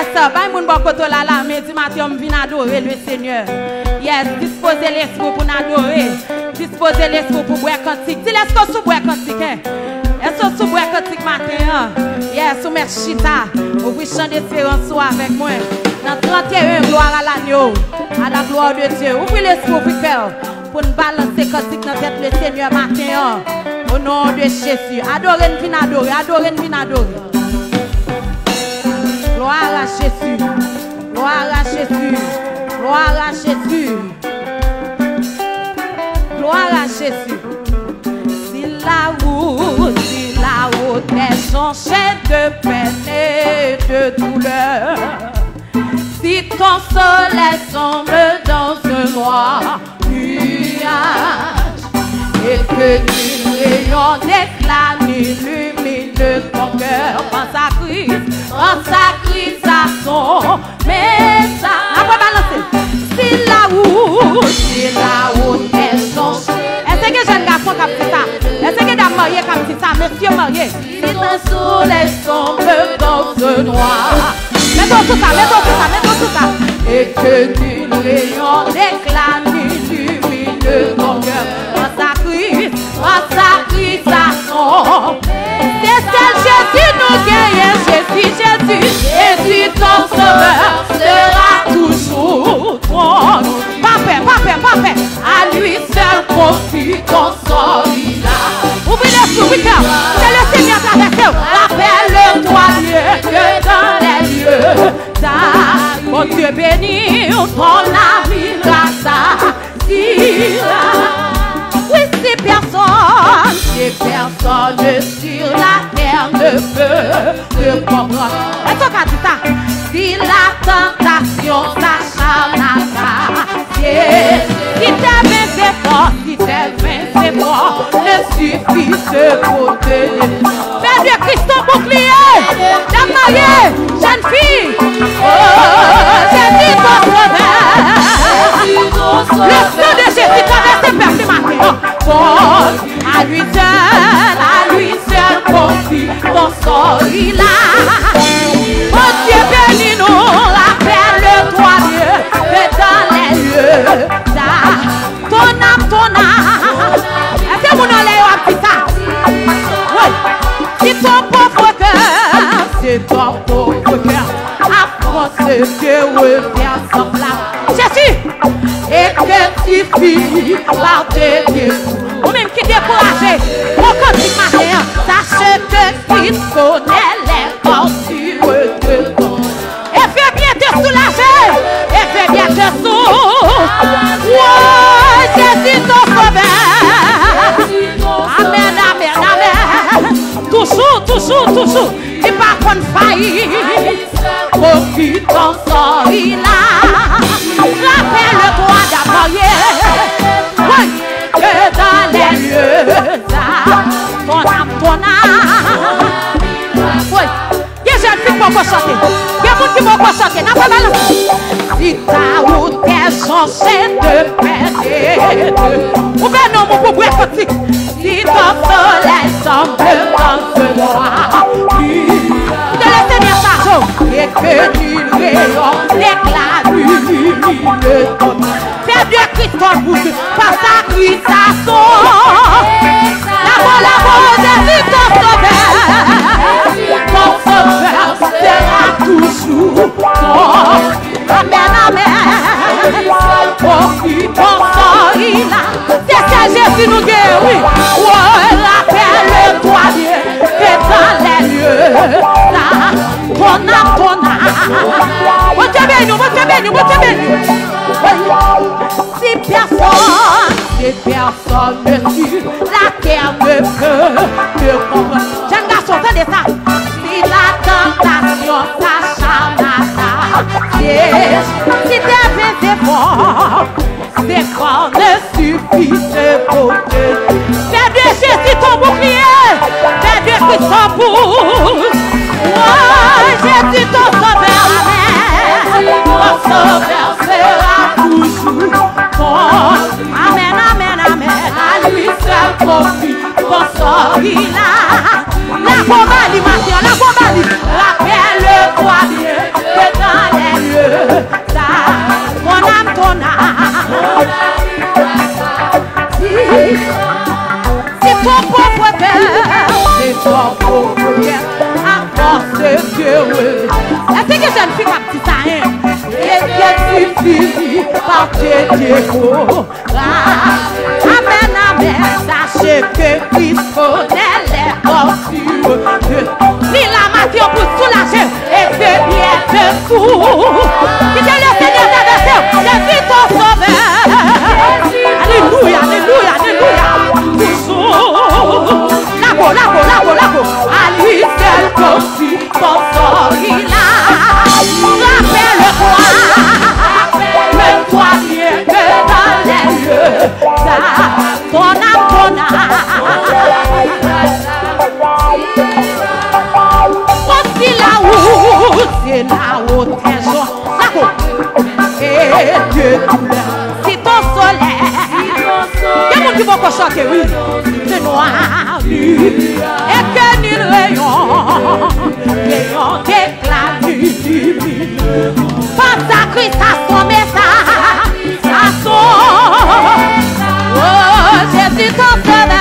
ça, pas moun bon koto la la, mais du matin, on vient adorer le Seigneur. Yes, disposez l'esprit pour nous adorer. Disposez l'esprit pour boire cantique. Dis l'esprit sous boire cantique. Est-ce que sous boire cantique matin? Yes, sous mes chita. Vous pouvez chanter espérance avec moi. Dans 31, gloire à l'agneau. À la gloire de Dieu. Ouvrez l'esprit pour faire. Pour nous balancer cantique dans tête le Seigneur matin. Au nom de Jésus. Adorez, nous venons adorer. Adorez, nous venons adorer. Gloire à Jésus. Gloire à Jésus. Gloire à Jésus. Gloire à Jésus. Si la route est changée de peine et de douleur, si ton soleil sombre dans un noir nuage, et que nul rayon d'éclat n'illumine ton cœur en sa crise à son message. On va balancer. Si la route est changée. Est-ce que jeune garçon qui a fait ça? Est-ce que dame mariée qui a fait ça? Monsieur marié. Si ton soleil sombre dans ce noir. Mettons tout ça, mettons tout ça, mettons tout ça. Et que nul rayon d'éclat n'illumine ton cœur en sa crise à son. C'est celle Jésus nous guérit, Jésus ton sauveur sera toujours toi. Pas fait. À lui seul confie ton sort. Ouvrez les yeux, oui, cœur. C'est le Seigneur qui a fait. Rappelle-toi Dieu que dans les lieux, mon Dieu béni, ton ami grâce. Oui, si personne sur la terre ne peut te comprendre. Est-ce qu'on a dit ça? Si la tentation s'acharne à t'attirer, si tes mains efforts, ne suffit ce pour te donner. Père de Christ, ton bouclier, dame mariée, jeune fille, Jésus ton sauveur. Le sang de Jésus traverse tes pères ce matin. À lui seul confie ton sort il a. Oh Dieu bénis nous, rappelle-toi Dieu, que dans les lieux, ton âme. Est-ce que vous n'allez pas faire ça? Oui. Si ton pauvre cœur, apprends ce que revient semblable. Jésus, et que tu finis par te dire. Ou même qui découragé, mon cantique matin, sache que Christ connaît les tortures de ton. Et fais bien te soulager, et fais bien te soulager. Ouais, Jésus ton sauveur. Amen. Toujours. Et par contre faillir, profite ton sort il a. Rappelle-toi d'abord, oui, que dans les lieux, ton âme. Oui, il y a des jeunes filles qui vont chanter. Il y a des gens qui vont chanter. N'a pas mal. Si ta route est changée de peine et de... Ou bien non, mon pauvre petit. Si ton soleil semble dans ce noir, de le Seigneur Sajo, et que nul rayon d'éclat illumine ton âme. Fais de Christ ton bouche, par sa cuisse à son. La bonne Jésus ton sauveur sera toujours toi. Amen. Profite ton sort il a. C'est ça Jésus nous guérit. Rappelle-toi Dieu que dans les lieux, ton âme. Mon Dieu béni. Si personne sur la terre ne peut te comprendre. Jeune garçon, entendez ça. Si la tentation s'acharne à t'attirer, si tes efforts ne suffisent pour te. Fais de Jésus ton bouclier, fais de Christ ton pouce. Jésus ton sauveur, amen. Ton sauveur sera toujours ton. Amen. À lui seul confie ton sort il a. La bombe animation, rappelle-toi Dieu que que jeune fille qui dit ça, hein? Et que tu finis par te décourager. Amen, amen, sachez que Christ connaît les tortures. Ni la matière pour soulager et de bien te fou. Qui est le Seigneur des versets, c'est vite ton sauveur. Alléluia, alléluia, alléluia. Toujours. Lago. À lui seul aussi, ton sort il a. Rappelle-toi bien que dans les lieux, ton âme. Aussi là-haut, c'est là-haut, trésor. Lago. Et Dieu douleur. Si ton soleil, il y a monde qui va chanter, oui. C'est noir, et que ni le rayon d'éclat du divin. Pas à Christ à son message, à son. Oh, Jésus ton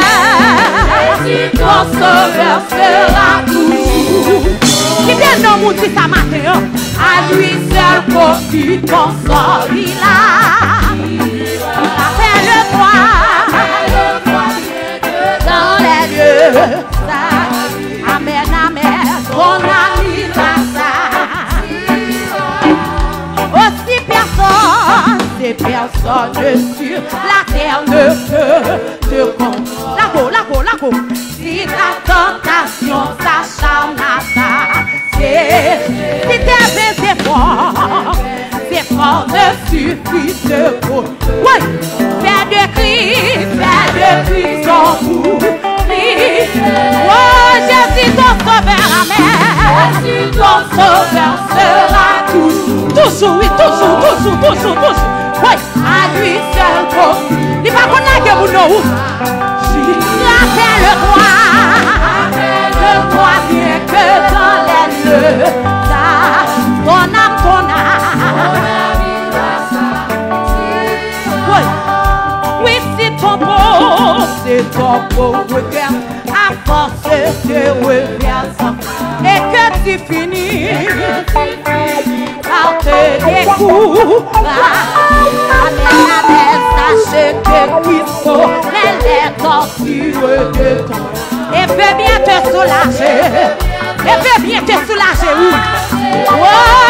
sauveur sera toujours. Qui vient dans mon dit ça matin, à lui seul confie ton sort il a. Rappelle-toi. Amen, amen, ton ami ça. Aussi personne, c'est personne sur la terre ne peut te comprendre. Lago. Si ta tentation s'acharne à t'attaquer, si tes efforts ne suffisent pour. Oui, fais de cris son bout. Oh, Jésus ton sauveur, amen. Jésus ton sauveur sera toujours. Oui, toujours. Oui, à lui seul confie. Il va connaître vous nous. Rappelle-toi bien que dans les lieux, ton âme. Oui, c'est ton pauvre cœur. À force de reverser et que tu finis par te décourager. Amen, sache que Christ connaît les tortures de ton et peut bien te soulager. Oui. Oh,